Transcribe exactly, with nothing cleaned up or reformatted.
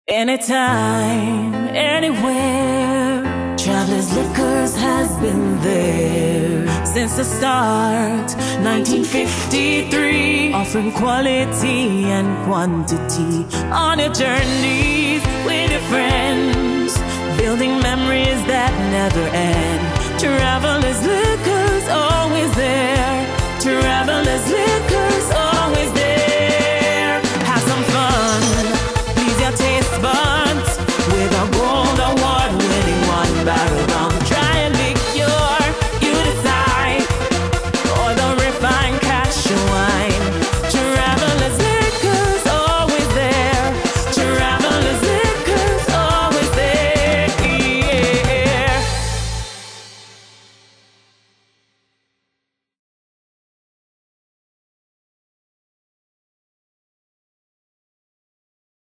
Anytime, anywhere, Travelers Liquors has been there since the start, nineteen fifty-three, offering quality and quantity on your journeys with your friends, building memories that never end. Travelers Liquors, always there. Travelers Liquors.